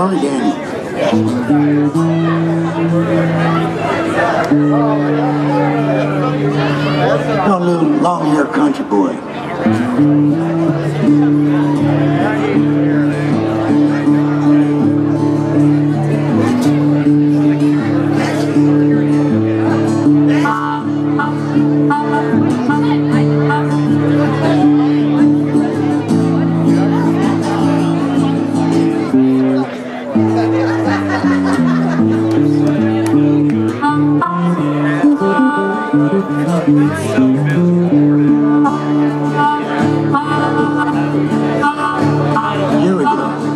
Tony Daniel. No, little long-haired country boy. Here we go.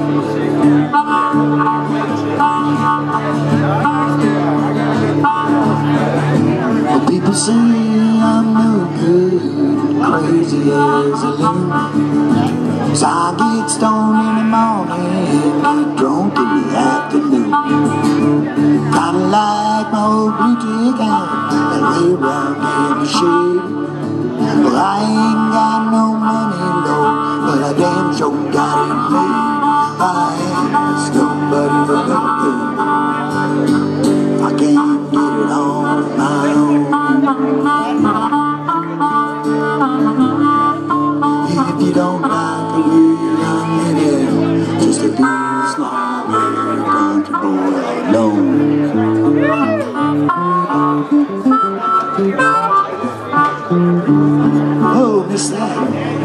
Well, people say I'm no good, crazy as a loon. So I get stoned in the morning, get drunk in the afternoon. Kinda like my old blue tick out that lay around in the shade. Well, I ain't got no money, no, but I damn sure got it made. I ain't asked nobody for nothing. I can't get it on my own. If you don't like the way I'm living, just a piece long hair country boy alone. Oh, miss that.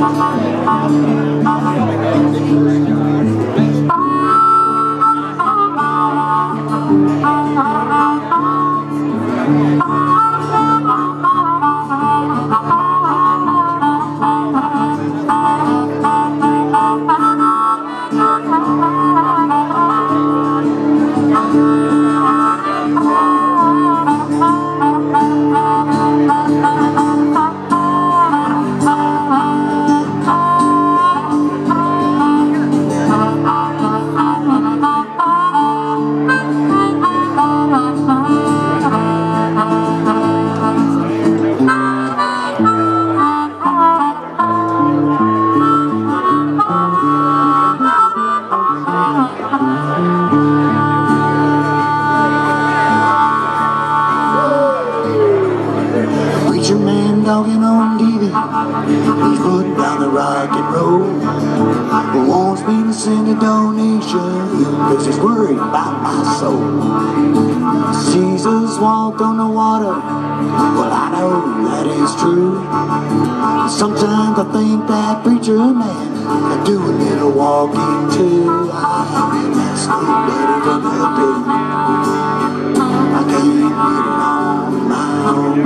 Preacher man talking on TV, he's putting down the rock and roll. He wants me to send a donation, cause he's worried about my soul. Jesus walked on the water, well I know that is true. Sometimes I think that preacher man can do a little walking too. I ain't asked nobody for nothing. I can't get it on my own.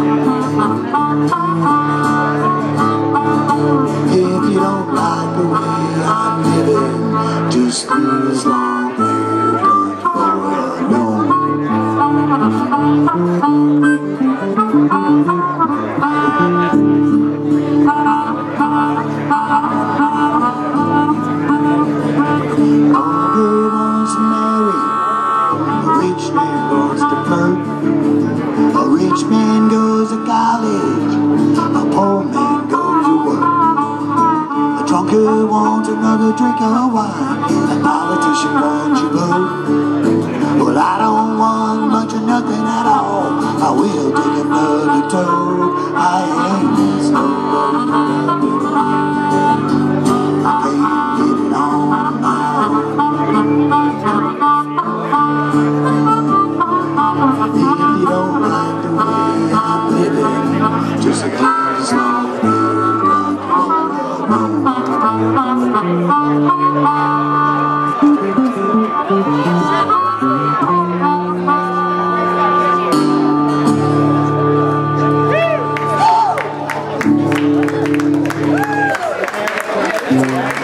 If you don't like the way I'm living, just leave as long hair country boy alone. All girl wants to marry, a rich man wants to flirt. A rich man goes to college, a poor man goes to work. A drunkard wants another drink of wine, a politician wants your vote. Well, I don't want much of nothing at all, I will take another toll. I ain't asked nobody for nothing. I can't get it on my own. If you don't like the way I'm living, just a kiss long.